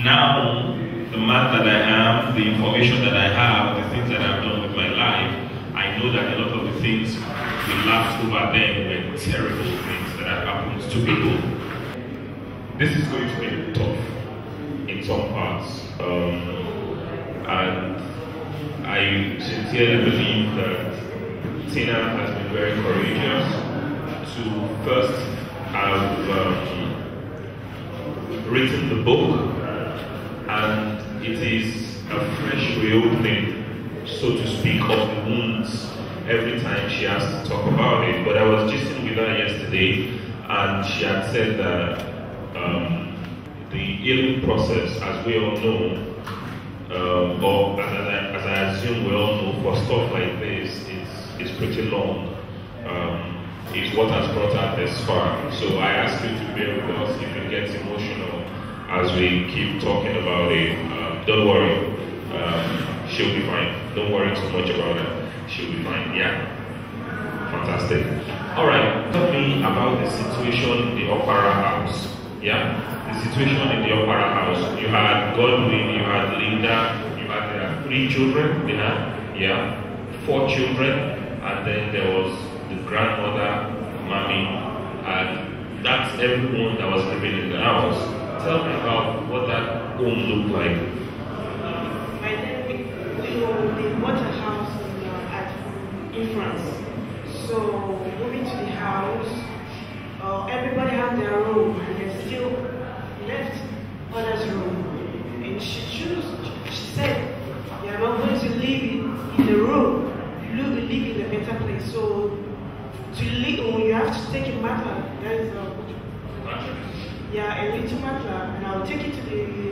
now, the man that I am, the information that I have, the things that I've done with my life, I know that a lot of the things we laughed over then were terrible things that have happened to people. This is going to be tough in some parts. And I sincerely believe that Tina has been very courageous to first have written the book, and it is a fresh reopening, so to speak, of the wounds every time she has to talk about it. But I was just with her yesterday, and she had said that the healing process, as we all know, or as I assume we all know, for stuff like this, is pretty long. It's what has brought her this far. So I ask you to bear with us if it gets emotional as we keep talking about it. Don't worry, she'll be fine. Don't worry too much about her. She'll be fine. Yeah, fantastic. All right, tell me about the situation in the Okpara house. Yeah, the situation in the Okpara house. You had Godwin, you had Linda, you had 3 children. They had, yeah, 4 children, and then there was the grandmother, mommy, and that's everyone that was living in the house. Tell me about what that home looked like. By then, we bought a house in France. So, moving to the house, everybody had their room, and they still left others' room. And she said, "You are not going to live in the room, you will live in a better place." So, to live, you have to take a matter. That is yeah, a little matter, and I'll take it to the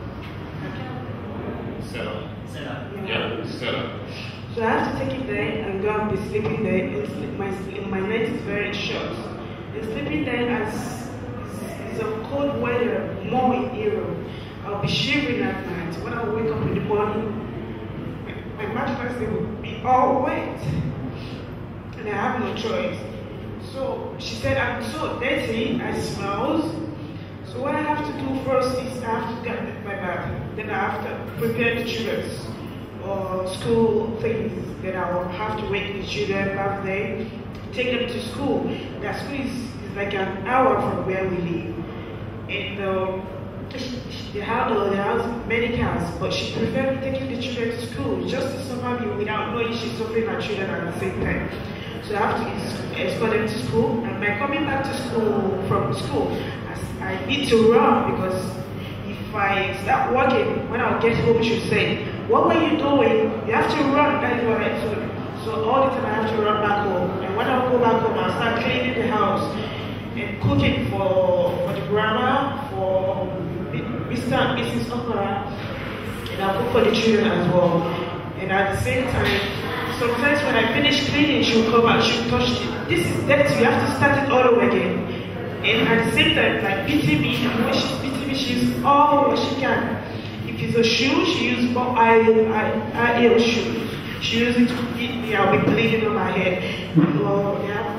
cellar. Yeah, cellar. So I have to take it there and go and be sleeping there. And my night is very short. And sleeping there as it's a cold weather, more in Europe. I'll be shivering at night. When I wake up in the morning, my mattress will be all wet. And I have no choice. So she said, "I'm so dirty, I smells. So what I have to do first is I have to get my bath. Then I have to prepare the children's school things. Then I will have to wake the children back there, take them to school. That school is like an hour from where we live. And they have many cars, but she preferred taking the children to school just to survive me without knowing she's suffering her children at the same time. So I have to escort them to school, and by coming back to school from school, I need to run, because if I start walking, when I'll get home, she'll say, "What were you doing? You have to run." That is what I told her. So all the time I have to run back home. And when I go back home, I'll start cleaning the house and cooking for the grandma, for Mr. and Mrs. Okpara, and I'll cook for the children as well. And at the same time, sometimes when I finish cleaning, she'll come out, she'll touch it. "This is dirty, you have to start it all over again." And at the same time, like beating me, and when she's beating me, she's all what she can. If it's a shoe, she uses more high-heel shoes. She uses it to beat me, I'll be bleeding on my head. Oh, yeah,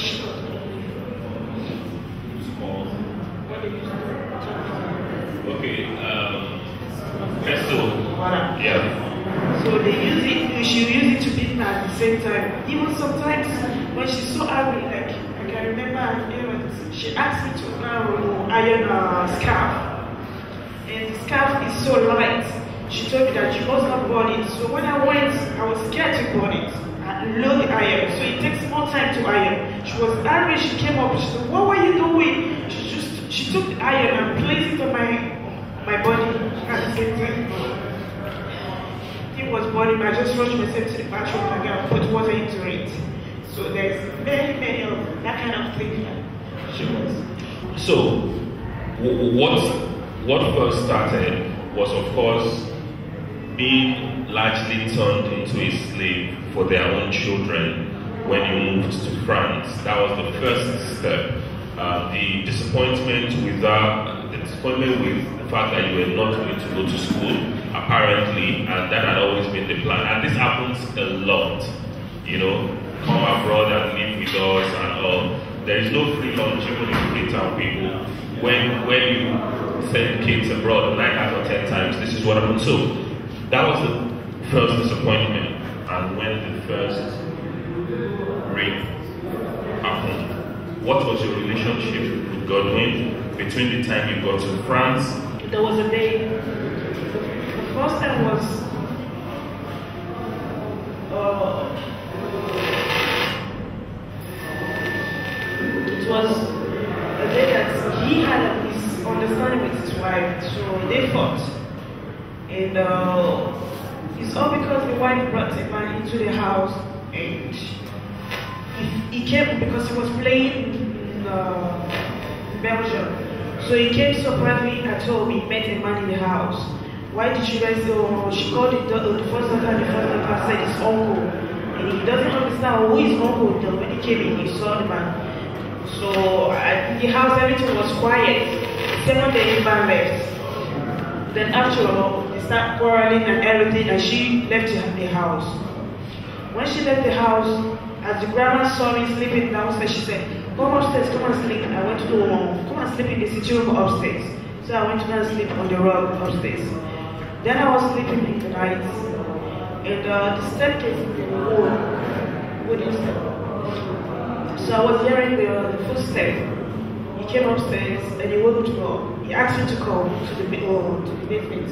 okay, pestle. Yeah. So she use it to beat me at the same time. Even sometimes when she's so angry, like I can remember, she asked me to iron a scarf. And the scarf is so light. She told me that she must not burn it. So when I went, I was scared to burn it. I load the iron, so it takes more time to iron. She was angry, she came up, she said, "What were you doing?" She took the iron and placed it on my body at the same time. It was burning, I just rushed myself to the bathroom and I put water into it. So there's many of that kind of thing that she was. So, what first started was, of course, being largely turned into a slave for their own children when you moved to France. That was the first step. The disappointment with the fact that you were not going to go to school, apparently, and that had always been the plan. And this happens a lot, you know, come abroad and live with us and all. There is no free lunch even in Freetown people. When you send kids abroad 9 out of 10 times. This is what happened. So that was the first disappointment. And when the first rape happened, what was your relationship with Godwin between the time you got to France? There was a day. The first time was it was a day that he had a misunderstanding with his wife, so they fought. And it's all because the wife brought a man into the house, and he came because he was playing in Belgium. So he came surprisingly and told me he met a man in the house. Why did you guys go? She called the first daughter, and the first daughter said it's uncle. And he doesn't understand who is uncle until when he came in, he saw the man. So in the house, everything was quiet. The second day, the man left. Then after all, they start quarreling and everything, and she left the house. When she left the house, as the grandma saw me sleeping downstairs, she said, "Come upstairs, come and sleep." And I went to the room, come and sleep in the sitting room upstairs. So I went to go and sleep on the rug upstairs. Then I was sleeping in the night, and the staircase in the wall wouldn't step. So I was hearing the footstep. He came upstairs and he wouldn't go. He asked me to come to the basement.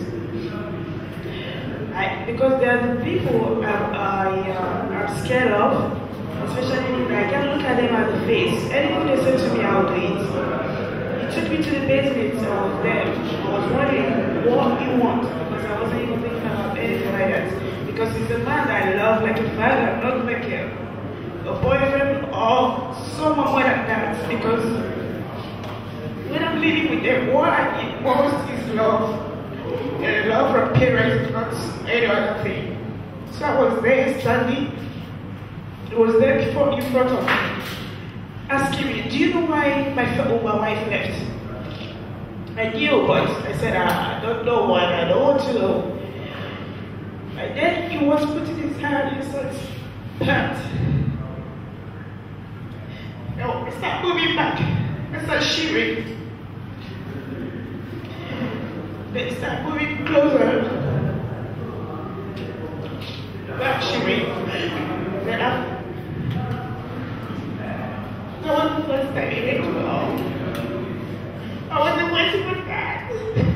Because there are the people I'm scared of, especially I can't look at them at the face. Anything they say to me, I'll do it. He took me to the basement. I was there. I was wondering what he wants, because I wasn't even thinking about anything like that. Because he's a man that I love like a father, not like a boyfriend or someone more than that. Because when I'm living with them, what I need most is love. And love from parents, not any other thing. So I was there standing. It was there in front of me, asking me, "Do you know why my wife left?" I knew, but I said, "I don't know why. I don't want to know." And then he was putting his hand in his pants. I started moving back. I started shivering. Then he started moving closer. Back shivering. Then that was the first time he went to the home. I wasn't waiting for that.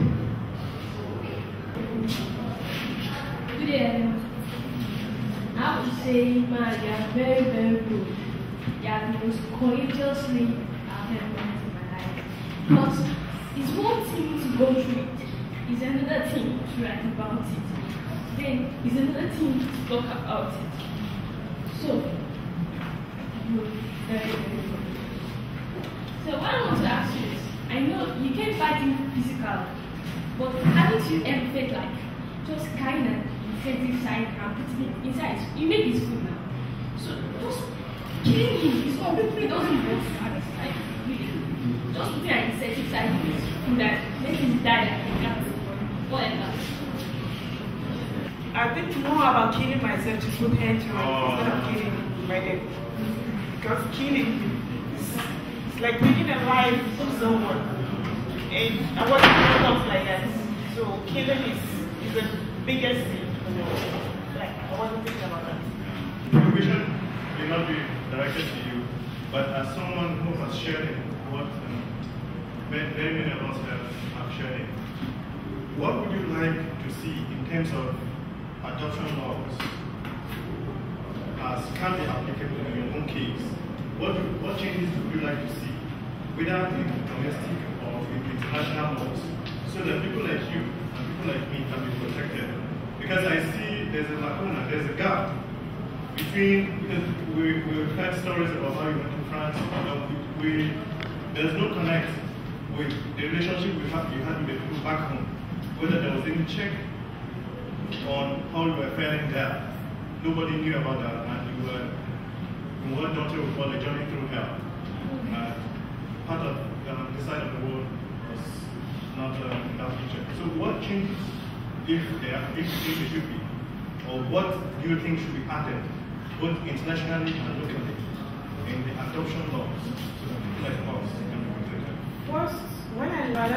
Good day. I would say, man, you are very, very good. You are the most courageously I've ever met in my life. Because it's one thing to go through it, it's another thing to write about it. Then it's another thing to talk about it. So, you're very, very good. So what I want to ask you is, I know you can't fight him physical, but haven't you ever felt like just kind of insecticide and putting it inside? You make his food now. So just killing him is completely doesn't work satisfied. Just putting an insecticide in his food that makes him die like a cat. Whatever. I think more about killing myself to put end to it instead of killing my death. Because killing is like taking a life of someone. And I wasn't brought up like that. So killing is the biggest thing. Like, I wasn't thinking about that. The question may not be directed to you, but as someone who has shared what very many of us have shared, what would you like to see in terms of adoption laws as can be applicable in your own case? What changes would you like to see, whether in domestic or in international laws, so that people like you and people like me can be protected? Because I see there's a lacuna, there's a gap between, because we've heard stories about how you went to France, there's no connect with the relationship you had with the people back home, whether there was any check on how you were faring there. Nobody knew about that, and you were, in what Dr. would call a journey through hell. Part of the side of the world was not in that picture. So what changes, if there should be, or what do you think should be added, both internationally and locally, in the adoption laws, so that people like us can be protected? First, when I mother,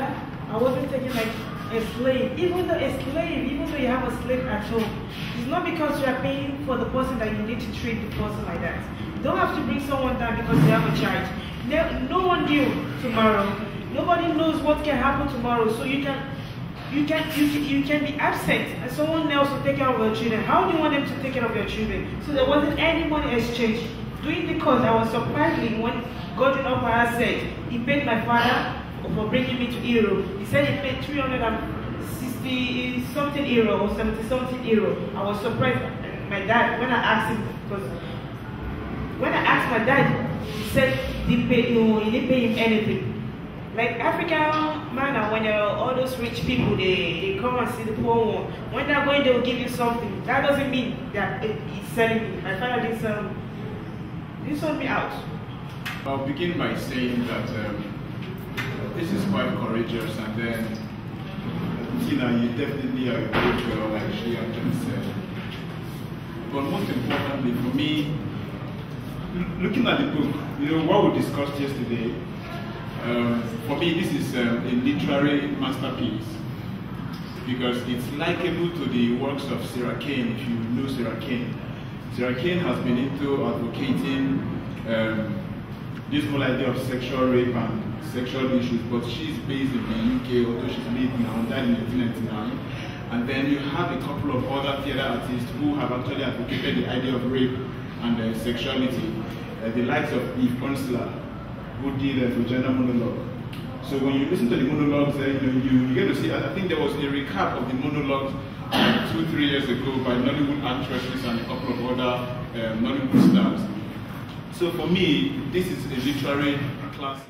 I wasn't taken like a slave. Even though you have a slave at home, it's not because you are paying for the person that you need to treat the person like that. You don't have to bring someone down because they have a child. No one knew tomorrow. Nobody knows what can happen tomorrow. So you can be absent and someone else will take care of your children. How do you want them to take care of your children? So there wasn't any money exchange. Doing the course, I was surprised when Godwin Okpara said he paid my father for bringing me to Europe. He said he paid 360 something euro or 70 something euro. I was surprised. My dad, when I asked him, because when I asked my dad, he said he didn't pay him anything. Like African man, when all those rich people, they come and see the poor one. When they're going, they will give you something. That doesn't mean that he's selling me. My father didn't sell me. He sold me out. I'll begin by saying that this is quite courageous, and then Tina, you definitely are a good girl, like she actually said. But most importantly for me, looking at the book, what we discussed yesterday, for me this is a literary masterpiece because it's likeable to the works of Sarah Kane, if you know Sarah Kane. Sarah Kane has been into advocating this whole idea of sexual rape and sexual issues, but she's based in the UK, although she's lived now and died in 1999. And then you have a couple of other theatre artists who have actually advocated the idea of rape and sexuality, the likes of Eve Onsler, who did a gender monologue. So when you listen to the monologues, you get to see, I think there was a recap of the monologues 2-3 years ago by Nollywood actresses and a couple of other Nollywood stars. So for me, this is a literary class.